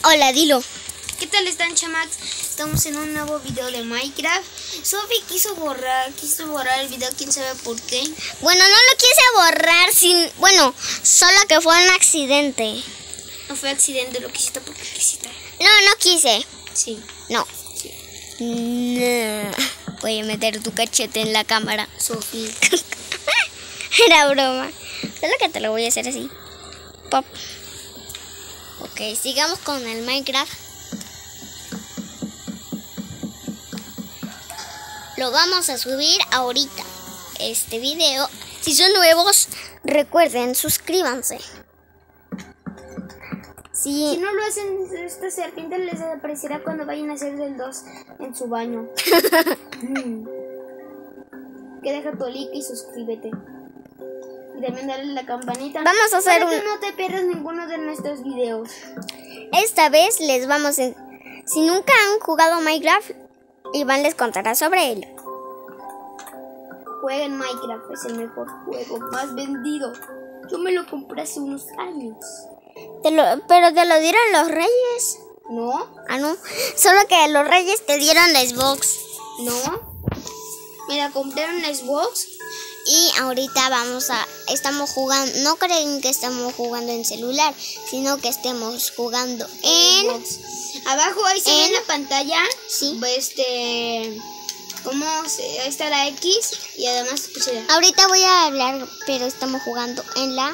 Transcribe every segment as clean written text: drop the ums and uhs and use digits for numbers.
Hola, dilo. ¿Qué tal están, chamacs? Estamos en un nuevo video de Minecraft. Sophie quiso borrar el video, quién sabe por qué. Bueno, no lo quise borrar bueno, solo que fue un accidente. No fue accidente, lo quisiste porque quisiste. No quise. Sí. No. Sí. No. Voy a meter tu cachete en la cámara. Sophie. Era broma. Solo que te lo voy a hacer así. Pop. Ok, sigamos con el Minecraft. Lo vamos a subir ahorita. Este video. Si son nuevos, recuerden, suscríbanse. Si no lo hacen, esta serpiente les aparecerá cuando vayan a hacer el 2 en su baño. Que deja tu like y suscríbete. Y también dale la campanita. Vamos a hacer para que no te pierdas ninguno de nuestros videos. Esta vez les vamos a... Si nunca han jugado Minecraft, Iván les contará sobre él. Jueguen Minecraft, es el mejor juego más vendido. Yo me lo compré hace unos años. Pero te lo dieron los reyes. ¿No? Ah, no. Solo que los reyes te dieron la Xbox. ¿No? Me la compré en la Xbox. Y ahorita estamos jugando, no creen que estamos jugando en celular, sino que estemos jugando en Xbox. Abajo ahí se ve en la pantalla. Sí. Ahí está la X y además ahorita voy a hablar, pero estamos jugando en la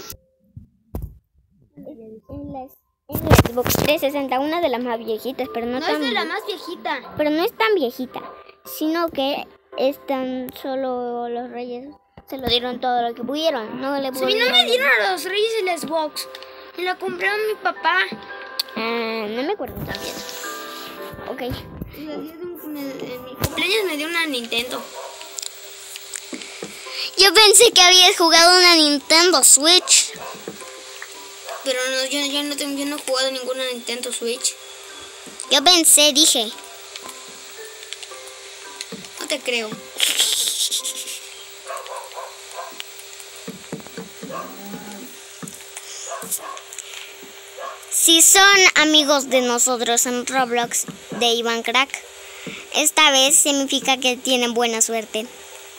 Xbox 360, una de las más viejitas, pero no es de la más viejita. Pero no es tan viejita, sino que están solo los reyes. Se lo dieron todo lo que pudieron. No me dieron a los reyes el Xbox. Me la compró mi papá. No me acuerdo también. Ok. En mi cumpleaños me dio una Nintendo. Yo pensé que habías jugado una Nintendo Switch. Pero no, yo no he jugado ninguna Nintendo Switch. Yo pensé, dije. No te creo. Si son amigos de nosotros en Roblox de Iván Crack, esta vez significa que tienen buena suerte.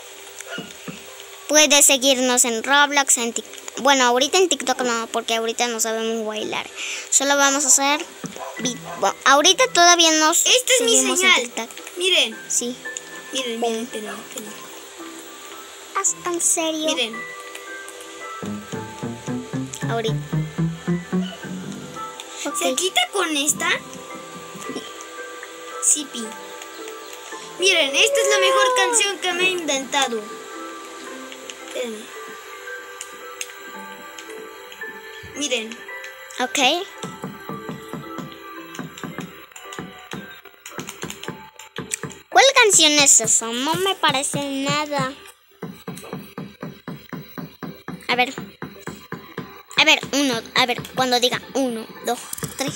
Puedes seguirnos en Roblox, en TikTok. Bueno, ahorita en TikTok no, porque ahorita no sabemos bailar. Solo vamos a hacer... ahorita todavía no. Esta es mi señal. Miren. Sí. Miren. ¿Hasta en serio? Miren. Ahorita. ¿Se quita con esta? Sipi. Miren, esta es la mejor canción que me he inventado. Espérenme. Miren. Ok. ¿Cuál canción es esa? No me parece nada. A ver, cuando diga 1, 2, 3.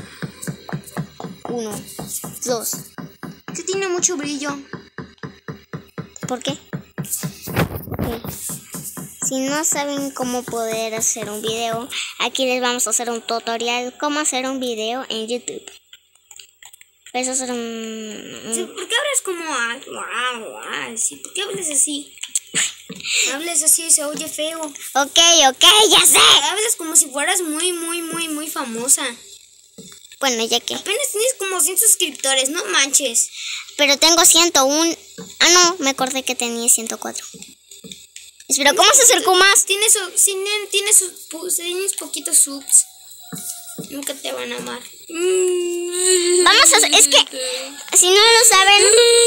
1, 2. Que tiene mucho brillo. ¿Por qué? Okay. Si no saben cómo poder hacer un video, aquí les vamos a hacer un tutorial cómo hacer un video en YouTube. Eso es un... ¿Por qué hablas como así? ¿Por qué hablas así? Hablas así, se oye feo. Ok, ya sé. Hablas como si fueras muy famosa. Bueno, ya que... Apenas tienes como 100 suscriptores, no manches. Pero tengo 101. Ah, no, me acordé que tenía 104. Espera, ¿cómo se acercó más? Tienes poquitos subs. Nunca te van a amar. Vamos a... Es que, si no lo saben,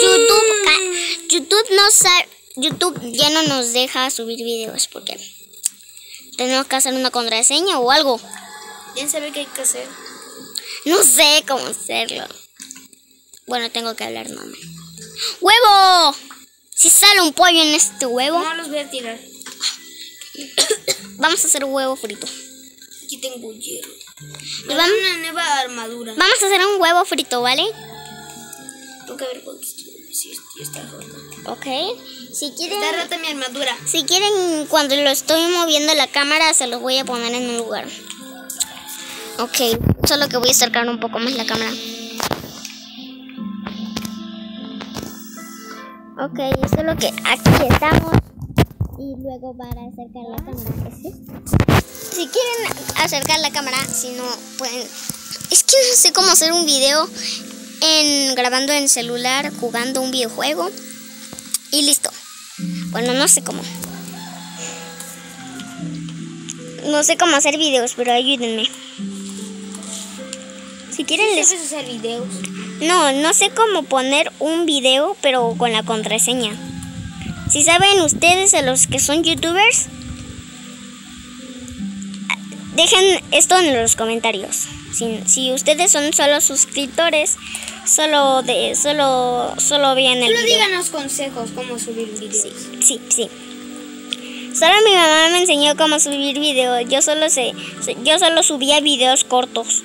YouTube ya no nos deja subir videos porque tenemos que hacer una contraseña o algo. ¿Quién sabe qué hay que hacer? No sé cómo hacerlo. Bueno, tengo que hablar normal. ¡Huevo! Si sale un pollo en este huevo. No los voy a tirar. Vamos a hacer huevo frito. Aquí tengo hierro. Y vamos una nueva armadura. Vamos a hacer un huevo frito, ¿vale? Tengo que ver cuánto si está rota. Ok. Si quieren... Está rota mi armadura. Si quieren, cuando lo estoy moviendo la cámara, se los voy a poner en un lugar. Ok, solo que voy a acercar un poco más la cámara. Ok, solo que aquí estamos. Y luego para acercar la cámara. Si quieren acercar la cámara, si no pueden. Es que no sé cómo hacer un video grabando en celular, jugando un videojuego. Y listo. Bueno, no sé cómo. No sé cómo hacer videos, pero ayúdenme. Si quieren les... ¿Sabes hacer videos? No sé cómo poner un video, pero con la contraseña. Si saben ustedes, a los que son youtubers, dejen esto en los comentarios. Si ustedes son solo suscriptores, solo vean el Solo video. díganos consejos cómo subir videos. Sí. Solo mi mamá me enseñó cómo subir videos. Yo solo subía videos cortos.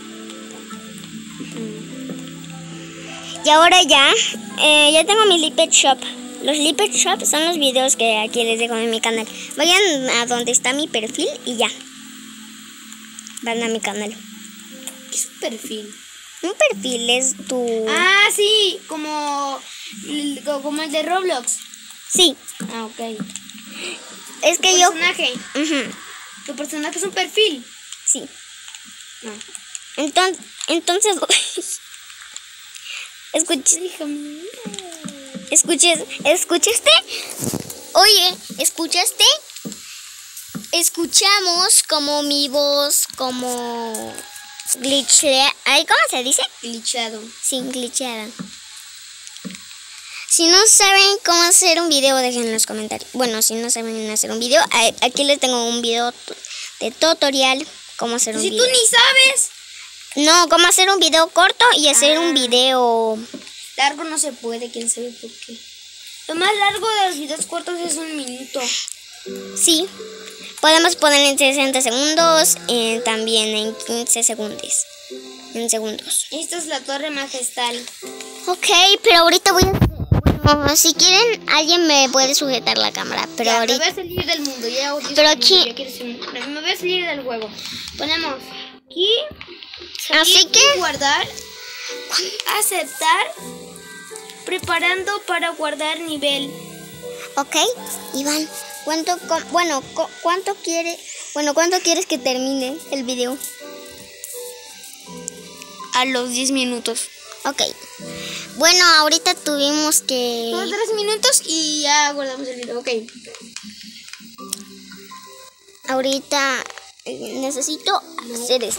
Y ahora ya tengo mi Lippet Shop. Los Lippet Shop son los videos que aquí les dejo en mi canal. Vayan a donde está mi perfil y ya. Van a mi canal. ¿Qué es un perfil? Un perfil es tu... Ah, sí, como el de Roblox. Sí. Ah, ok. Es que ¿Tu yo... personaje? ¿Tu personaje es un perfil? Sí. No. Entonces... ¿Escuchaste? Oye, ¿escuchaste? Escuchamos como mi voz, como glitchea. ¿Cómo se dice? Glitchado. Sí, glitcheada. Si no saben cómo hacer un video, dejen en los comentarios. Bueno, si no saben hacer un video, aquí les tengo un video de tutorial cómo hacer un video. Si tú ni sabes. No, cómo hacer un video corto y hacer un video... Largo no se puede, quién sabe por qué. Lo más largo de los videos cortos es 1 minuto. Sí, podemos poner en 60 segundos, también en 15 segundos. En segundos. Esta es la torre majestal. Ok, pero ahorita voy a... Bueno, si quieren, alguien me puede sujetar la cámara. Pero ya, ahorita... me voy a salir del mundo. Ya, pero aquí... Me voy a salir del juego. Ponemos aquí. Así que... Guardar. Aceptar. Preparando para guardar nivel. Ok, Iván, ¿cuánto quieres que termine el video? A los 10 minutos. Ok. Bueno, ahorita tuvimos que... Solo 3 minutos y ya guardamos el video. Ok. Ahorita necesito hacer esto.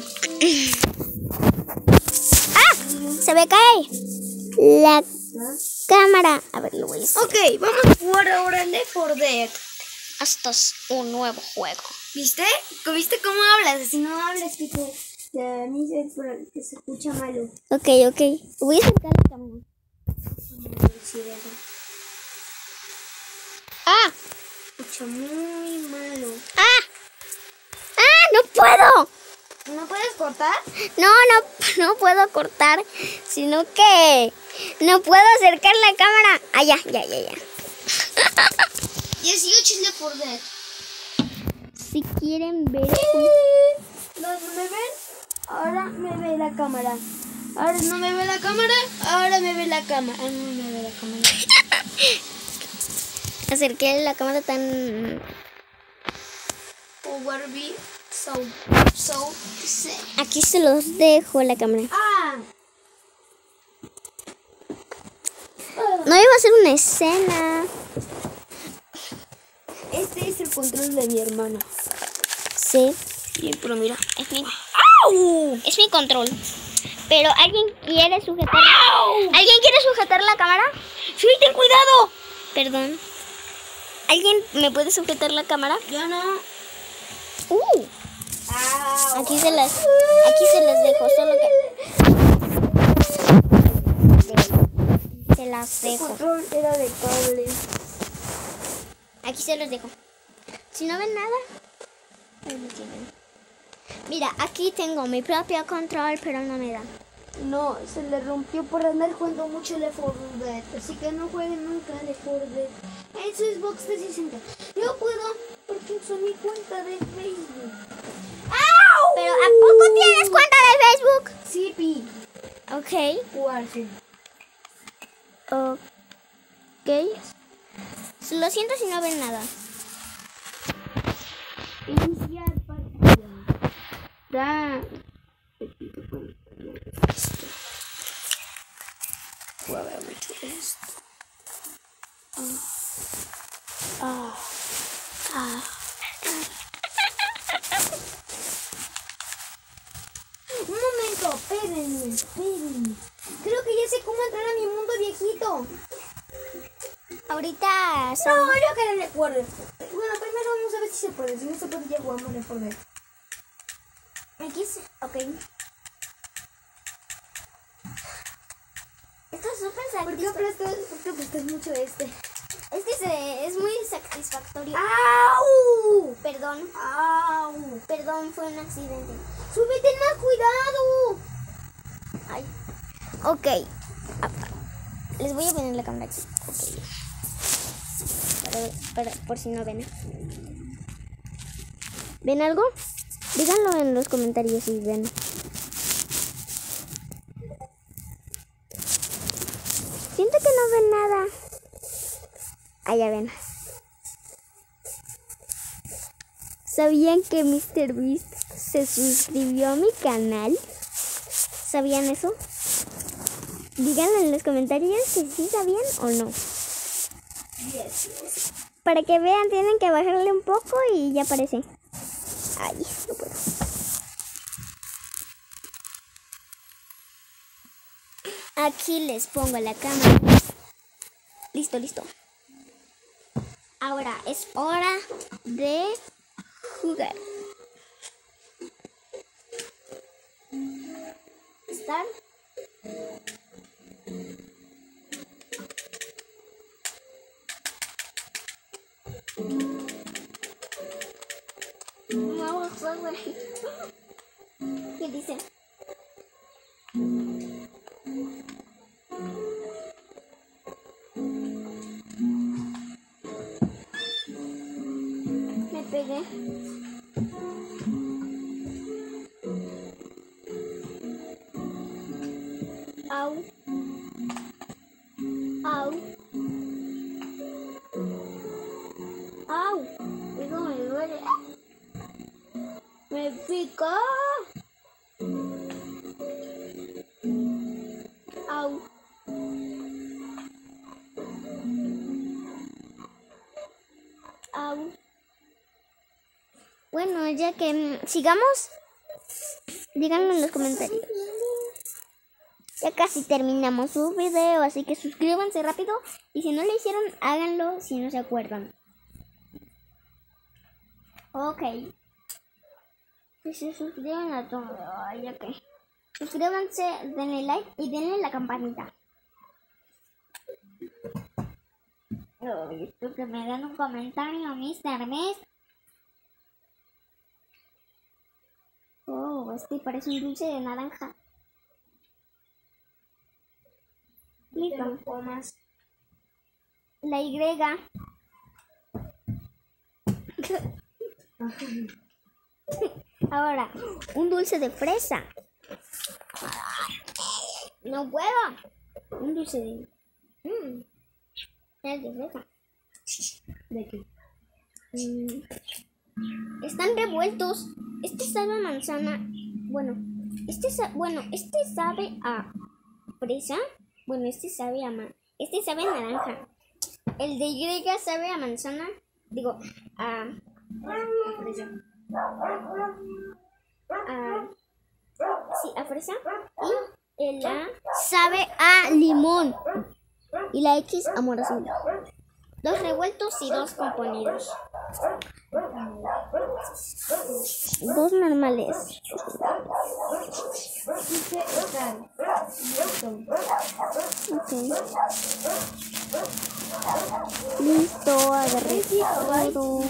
¡Ah! Se me cae la cámara. A ver, lo voy a hacer. Ok, vamos a jugar ahora Left 4 Dead. Esto es un nuevo juego. ¿Viste? ¿Viste cómo hablas? Si no hablas, que a mí se escucha malo. Ok. Voy a acercar la cámara. ¡Ah! Se escucha muy malo. ¡Ah! ¡No puedo! ¿No puedes cortar? No puedo cortar, sino que no puedo acercar la cámara. Ah, ya. 18 es Left 4 Dead. Si quieren ver... ¿No me ven? Ahora me ve la cámara. Ahora no me ve la cámara. Ahora me ve la cámara. No me ve la cámara. Acerqué la cámara tan... Power be so. Aquí se los dejo la cámara. No iba a hacer una escena. Este es el control de mi hermano. Sí. Sí, pero mira, es mi control. Pero ¿alguien quiere sujetar? ¿Alguien quiere sujetar la cámara? Sí, ten cuidado. Perdón. ¿Alguien me puede sujetar la cámara? Yo no. Aquí se las dejo, solo que se las dejo. El control era de cable. Aquí se los dejo. Si no ven nada, ahí lo tienen. Mira, aquí tengo mi propio control, pero no me da. No, se le rompió por andar jugando mucho Left 4 Dead. Así que no jueguen nunca Left 4 Dead en su Xbox 360. Yo puedo porque uso mi cuenta de Facebook. Pero ¿a poco tienes cuenta de Facebook? Sí, pi. Ok. Jugarse. Ok. Lo siento si no ven nada. Iniciar partida. Da. Voy a ver mucho esto. Un momento, espérenme. Creo que ya sé cómo entrar a mi mundo viejito. Ahorita No, yo que no recuerdo. Bueno, primero vamos a ver si se puede. Si no se puede, ya jugamos a poder. X, ok. Esto es súper ¿Por qué prestas mucho este? Es que es muy satisfactorio. ¡Au! Perdón, ¡Au! perdón, fue un accidente. ¡Súbete más cuidado! Ay. Ok. Les voy a poner la cámara aquí. Ok. Por si no ven. ¿Ven algo? Díganlo en los comentarios si ven. Siento que no ven nada. Ah, ya ven. ¿Sabían que MrBeast se suscribió a mi canal? ¿Sabían eso? Díganlo en los comentarios si sí sabían o no. Para que vean, tienen que bajarle un poco y ya aparece. Ay, no puedo. Aquí les pongo la cámara. Listo. Ahora es hora de jugar. Start. ¿Qué dice? Me pegué. Au. Eso me duele. Me pica. Au. Bueno, ya que sigamos, díganlo en los comentarios. Ya casi terminamos su video, así que suscríbanse rápido. Y si no lo hicieron, háganlo si no se acuerdan. Ok. Si se suscriban a todo, ya que. Suscríbanse, denle like y denle la campanita. Esto que me den un comentario, MrBeast. Oh, este parece un dulce de naranja. Listo. Más. La Y. Ahora, un dulce de fresa. No puedo. Un dulce de... Es de fresa. ¿De qué? Están revueltos. Este sabe a manzana. Bueno, este sabe a fresa. Bueno, este sabe a naranja. El de Y sabe a manzana. Digo, a fresa. Sí, a fresa. Y el A sabe a limón. Y la X a mora azul. 2 revueltos y 2 componidos. 2 normales. Ok. Listo, agarré todo.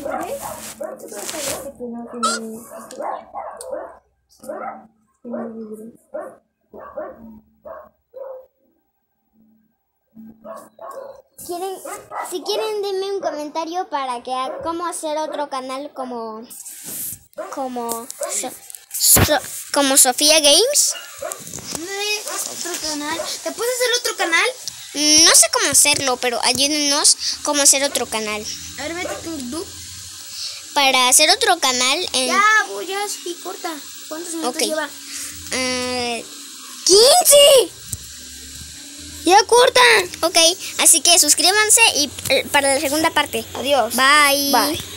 Si quieren denme un comentario para que cómo hacer otro canal como como como Sofía Games. Otro canal. ¿Te puedes hacer otro canal? No sé cómo hacerlo, pero ayúdenos cómo hacer otro canal. A ver, vete tú. Para hacer otro canal en... Ya, sí, corta. ¿Cuántos minutos lleva? 15. Ya corta. Ok, así que suscríbanse y para la segunda parte. Adiós. Bye. Bye.